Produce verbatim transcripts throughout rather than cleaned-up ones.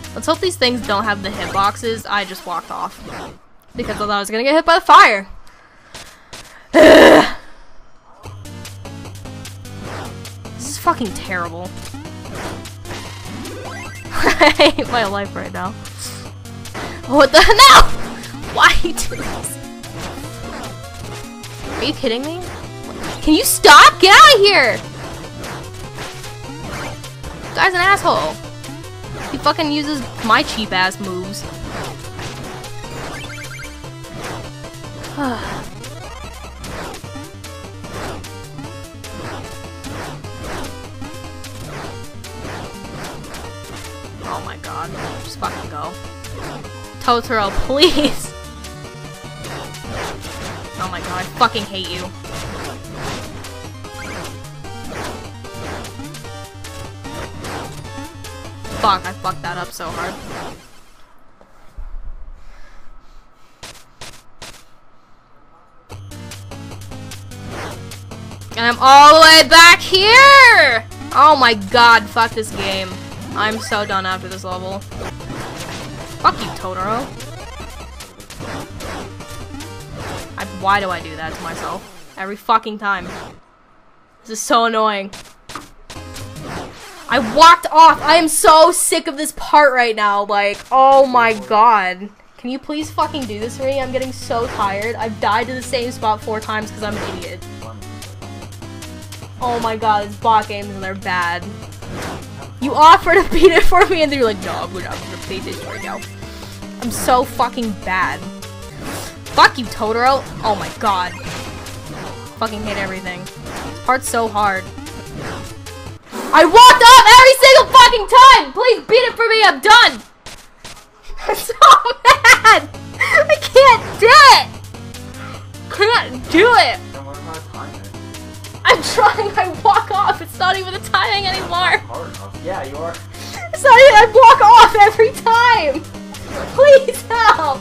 Let's hope these things don't have the hitboxes. I just walked off. Because I thought I was gonna get hit by the fire. This is fucking terrible. I hate my life right now. What the no! Why are you doing this? Are you kidding me? Can you stop? Get out of here! This guy's an asshole. He fucking uses my cheap ass moves. Oh my god. Just fucking go. Totoro, please! Oh my god, I fucking hate you. Fuck, I fucked that up so hard. And I'm all the way back here! Oh my god, fuck this game. I'm so done after this level. Fuck you, Totoro. I, why do I do that to myself? Every fucking time. This is so annoying. I walked off! I am so sick of this part right now, like, oh my god. Can you please fucking do this for me? I'm getting so tired. I've died to the same spot four times because I'm an idiot. Oh my god, it's bot games and they're bad. You offer to beat it for me and then you're like, no, I'm gonna, I'm gonna beat this right now. I'm so fucking bad. Fuck you, Totoro. Oh my god. Fucking hate everything. This part's so hard. I walked off every single fucking time! Please beat it for me, I'm done! I'm so mad! I can't do it! Can't do it! I'm trying, I walk off, it's not even the timing anymore! Yeah, you are. It's not even, I walk off every time! Please help!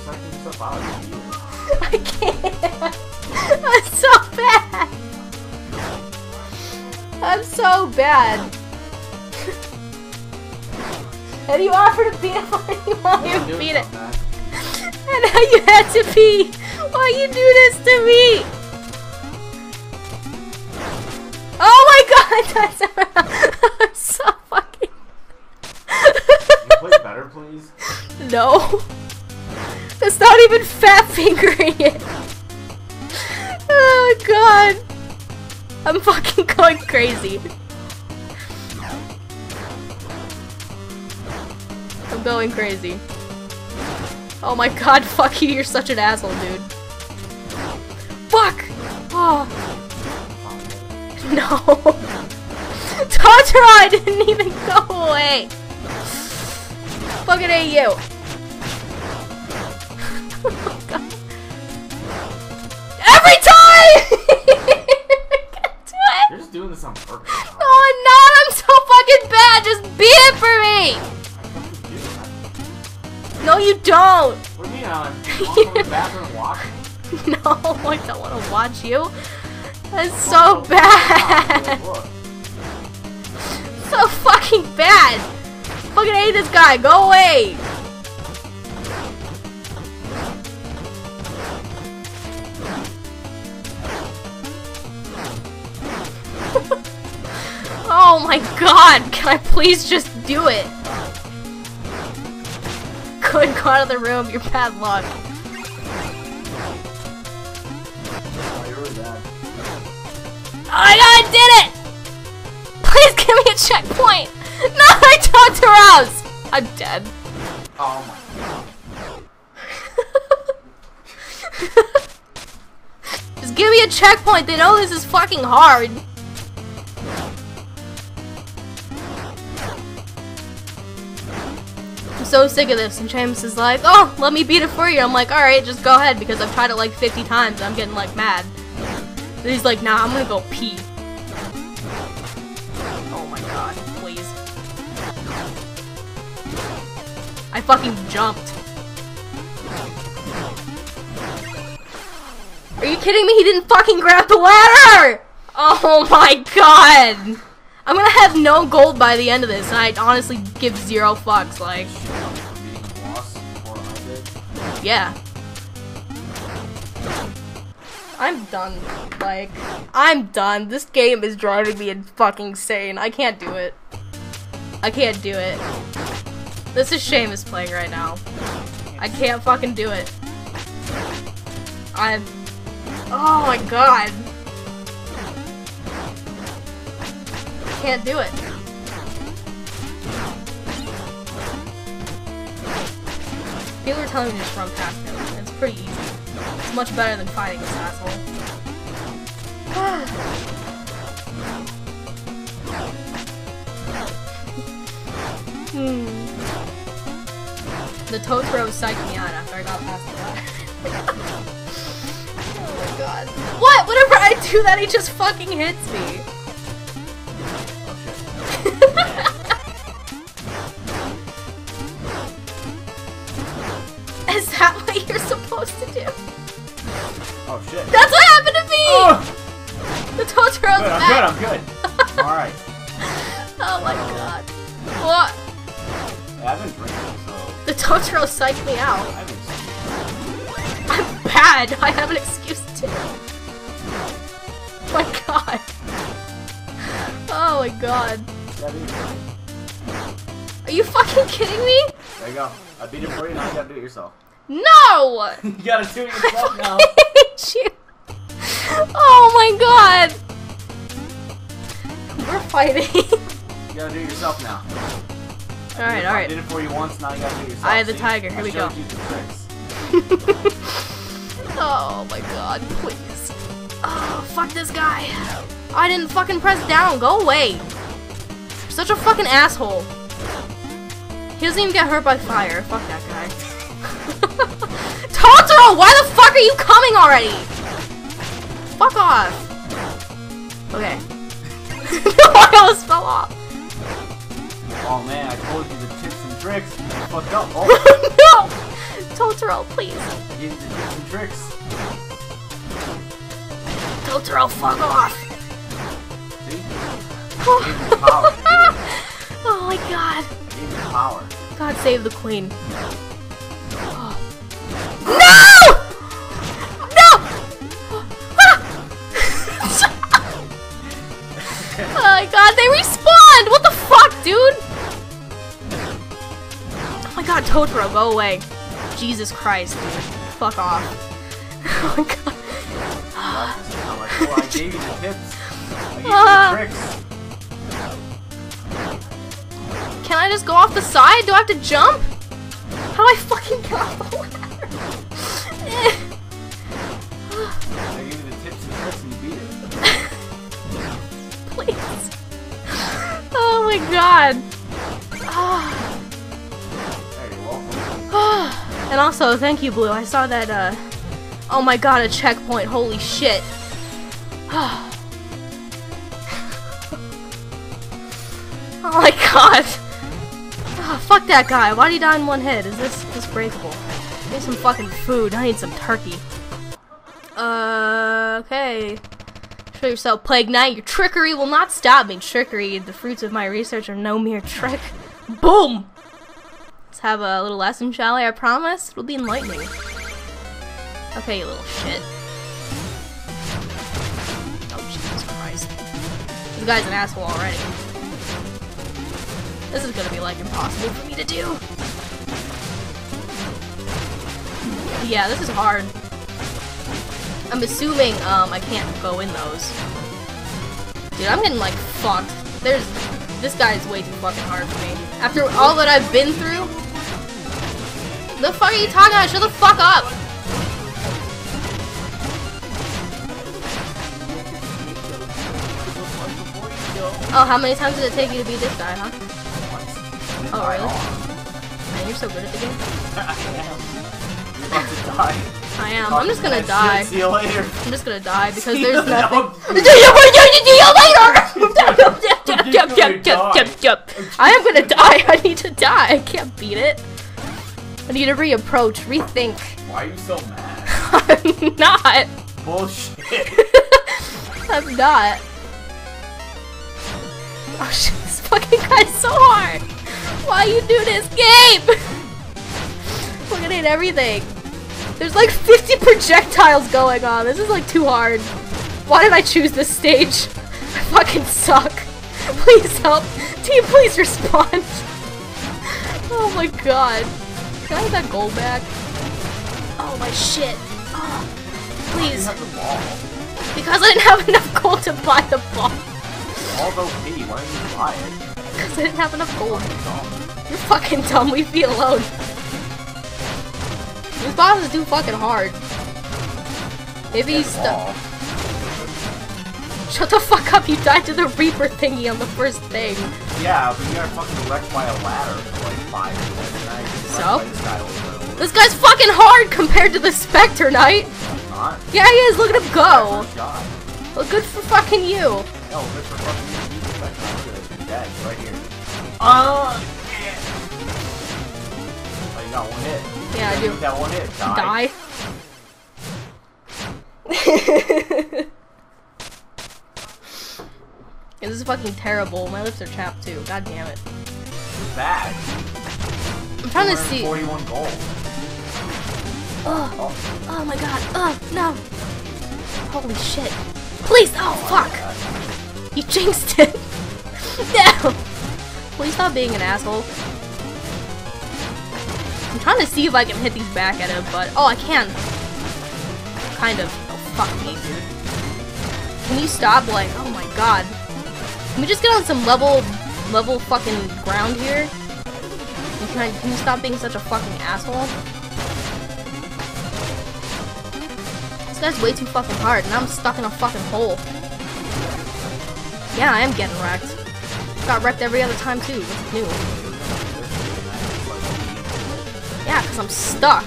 I can't! I'm so bad! I'm so bad. And you offered to beat it while you beat it. And now you had to pee. Why you do this to me? Oh my god! I'm so fucking. Can you play better, please? No. That's not even fat fingering it. Oh god. I'm fucking going crazy. I'm going crazy. Oh my god, fuck you, you're such an asshole, dude. Fuck! Oh. No. Totoro, I didn't even go away. Fucking hate you. Oh god. Every time! You're just doing this on purpose. No, I'm not! I'm so fucking bad! Just beat it for me! No, you don't! What do you mean, Alan? You want to go to the bathroom and watch? No, I don't want to watch you. That's so bad! So fucking bad! Fucking hate this guy! Go away! Oh my god, can I please just do it? Good, go out of the room, you're bad luck. Oh my god, I did it! Please give me a checkpoint! No, I Totoro's! I'm dead. Oh my god. Just give me a checkpoint, they know this is fucking hard. I'm so sick of this, and James is like, oh, let me beat it for you. I'm like, alright, just go ahead, because I've tried it like fifty times, and I'm getting like mad. And he's like, nah, I'm gonna go pee. Oh my god, please. I fucking jumped. Are you kidding me? He didn't fucking grab the ladder! Oh my god! I'm gonna have no gold by the end of this, and I honestly give zero fucks, like... Yeah. I'm done. Like, I'm done. This game is driving me fucking insane. I can't do it. I can't do it. This is Seamus playing right now. I can't fucking do it. I'm... Oh my god. I can't do it. People are telling me to just run past him. It's pretty easy. It's much better than fighting this asshole. hmm. The Totoro psyched me out after I got past the ladder. Oh my god. What? Whenever I do that, he just fucking hits me. Is that what you're supposed to do? Oh shit. That's what happened to me! Oh. The Totoro's good, I'm back. good, I'm good. Alright. Oh my god. What? Yeah, I've been drinking, so... The Totoro psyched me out. I've been... I'm bad. I have an excuse too. My god. Oh my god. Are you fucking kidding me? There you go. I beat it for you, now you gotta do it yourself. No! You gotta do it yourself now. I hate you. Oh my god. We're fighting. You gotta do it yourself now. Alright, I alright. did it for you once, now you gotta do it yourself. Eye of the See? tiger, here I we go. showed you the tricks. Oh my god, please. Oh, fuck this guy. I didn't fucking press down. Go away. You're such a fucking asshole. He doesn't even get hurt by fire. Fuck that guy. Totoro, why the fuck are you coming already? Fuck off. Okay. I almost fell off. Oh man, I told you the tips and tricks. You fucked up. Oh. No! Totoro, please. I gave you the tips and tricks. Totoro, fuck off. See? I gave you the power to do it. Oh my god. I gave you the power. God save the queen. Oh. No! No! Oh my god, they respawned! What the fuck, dude? Oh my god, Totoro, go away. Jesus Christ, dude. Fuck off. Oh my god. I'm like, well, I gave you the tips. I gave you Uh. the tricks. Can I just go off the side? Do I have to jump? How do I fucking get off the ladder? I gave you the tips and tricks and you beat it. Please. Oh my god. Hey, you're welcome. And also, thank you, Blue. I saw that, uh... Oh my god, a checkpoint. Holy shit. Oh my god. Oh, fuck that guy. Why'd he die in one hit? Is this, this breakable? I need some fucking food. I need some turkey. Uh, okay. Show yourself, Plague Knight. Your trickery will not stop me. Trickery, the fruits of my research are no mere trick. Boom! Let's have a little lesson, shall we? I promise. It'll be enlightening. Okay, you little shit. Oh, Jesus Christ. This guy's an asshole already. This is gonna be, like, impossible for me to do. Yeah, this is hard. I'm assuming, um, I can't go in those. Dude, I'm getting, like, fucked. There's... This guy's way too fucking hard for me. After all that I've been through... The fuck are you talking about? Shut the fuck up! Oh, how many times did it take you to beat this guy, huh? Oh, really? Man, you're so good at the game. You're about to die. I am. I'm just gonna die. See you later. I'm just gonna die because See there's you nothing. later. See you later! Yep, yep, yep, yep, yep. I am gonna die. I need to die. I can't beat it. I need to reapproach, rethink. Why are you so mad? I'm not. Bullshit. I'm not. Oh shit, this fucking guy's so hard! Why you do this game? Fucking hate everything. There's like fifty projectiles going on. This is like too hard. Why did I choose this stage? I fucking suck. Please help. Team, please respond. Oh my god. Can I have that gold back? Oh my shit. Oh, please. Because I didn't have enough gold to buy the ball. All O P, why didn't you buy it? Because I didn't have enough gold. You're fucking dumb, leave me alone. These bosses do fucking hard. Maybe he's stuck. Shut the fuck up, you died to the Reaper thingy on the first thing. Yeah, but you got fucking wrecked by a ladder for like five minutes, and I So? this guy over. This guy's fucking hard compared to the Spectre Knight. Not? Yeah, he is, look at him go. First shot. Well, good for fucking you. No, good for fucking you. He's like, I'm dead, right here. Uh, yeah. Oh, you got one hit. Yeah, I do. You got one hit. Die. Die. Yeah, this is fucking terrible. My lips are chapped too. God damn it. Bad. I'm trying to see. forty-one gold. Oh, Oh, oh my god. Oh, no. Holy shit. Please. Oh, fuck. You jinxed it. No. Please stop being an asshole. I'm trying to see if I can hit these back at him, but... Oh, I can. Kind of. Oh, fuck me, dude. Can you stop, like... Oh my god. Can we just get on some level... Level fucking ground here? Can, I, can you stop being such a fucking asshole? This guy's way too fucking hard, and I'm stuck in a fucking hole. Yeah, I am getting wrecked. Got wrecked every other time too. What's new? Yeah, because I'm stuck.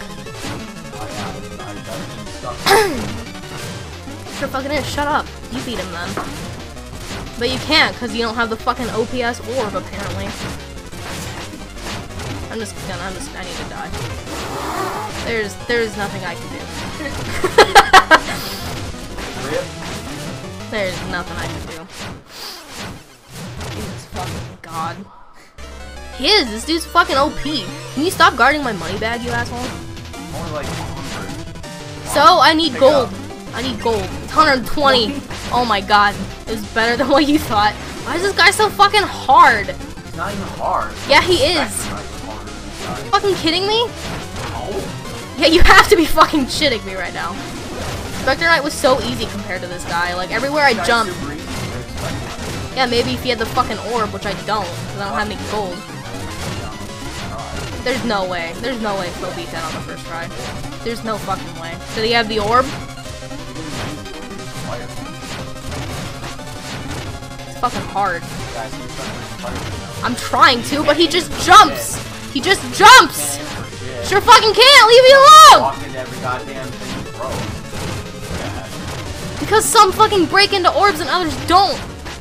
Sure fucking is. Shut up. You beat him then. But you can't, because you don't have the fucking O P S orb, apparently. I'm just gonna, I'm just, I need to die. There's, there's nothing I can do. There's nothing I can do. Jesus fucking god. He is, this dude's fucking O P. Can you stop guarding my money bag, you asshole? Only like one hundred. So, I need Pick gold. up. I need gold. It's one hundred twenty. Oh my god. It's better than what you thought. Why is this guy so fucking hard? It's not even hard. Yeah, he is. Are you Fucking kidding me? No. Yeah, you have to be fucking shitting me right now. Spectre Knight was so easy compared to this guy. Like, everywhere I jumped. Yeah, maybe if he had the fucking orb, which I don't, because I don't have any gold. There's no way. There's no way he'll beat that on the first try. There's no fucking way. Did he have the orb? It's fucking hard. I'm trying to, but he just jumps! He just jumps! Sure fucking can't! Leave me alone! Walk into every goddamn thing you throw. Yeah. Because some fucking break into orbs and others don't.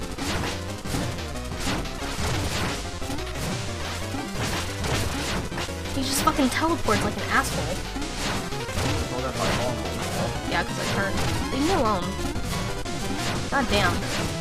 He just fucking teleports like an asshole. Yeah, because I turned. Leave me alone. God damn.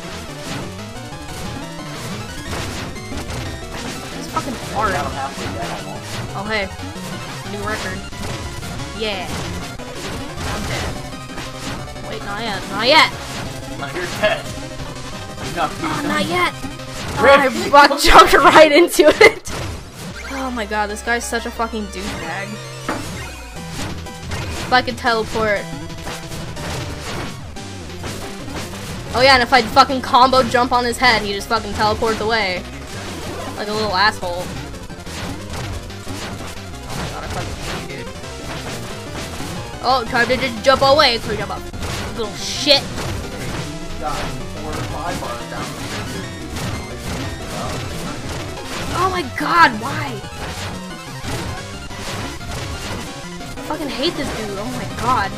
It's fucking hard. Oh hey. New record. Yeah. I'm dead. Wait, not yet. Not yet! No, you're dead. You're not Oh, not yet! Oh, I fuck jumped right into it! Oh my god, this guy's such a fucking douchebag. If I could teleport. Oh yeah, and if I'd fucking combo jump on his head, he just fucking teleports away. Like a little asshole. Oh my god, I fucking hate you, dude. Oh, tried to just jump away. Could jump up. Little shit. Oh my god, why? I fucking hate this dude. Oh my god.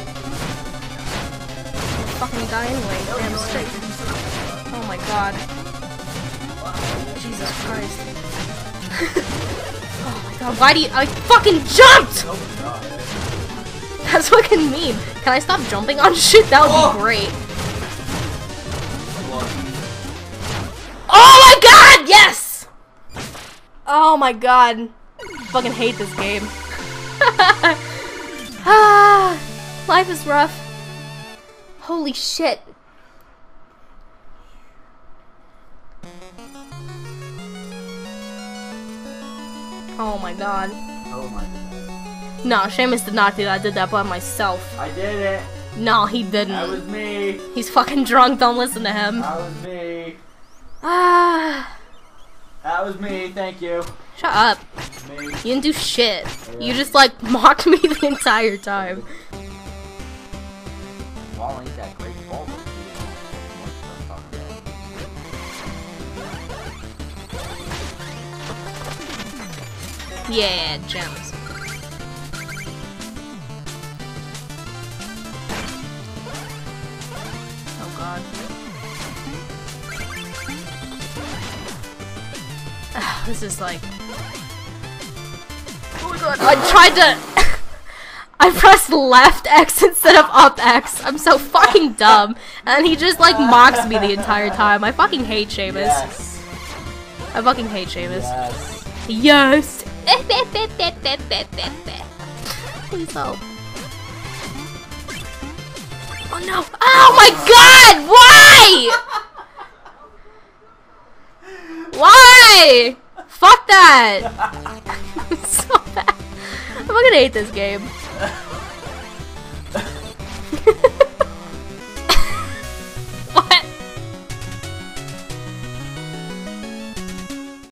I'll fucking die anyway. Damn straight. Oh my god. Jesus Christ. Oh my god, why do you- I fucking jumped! That's fucking mean. Can I stop jumping on shit? That would be great. Oh my god, yes! Oh my god. Fucking hate this game. Ah, life is rough. Holy shit. Oh my god. Oh my goodness. No, Seamus did not do that. I did that by myself. I did it. No, he didn't. That was me. He's fucking drunk. Don't listen to him. That was me. Ah. That was me. Thank you. Shut up. Me. You didn't do shit. Yeah. You just like mocked me the entire time. Ball ain't that great ball. Yeah, gems. Oh god. Ah, this is like. Oh my god. I tried to. I pressed left X instead of up X. I'm so fucking dumb. And he just like mocks me the entire time. I fucking hate Seamus. Yes. I fucking hate Seamus. Yes. Yes. Please help. Oh no. Oh my god! Why? Why? Fuck that. It's so bad. I fucking hate this game.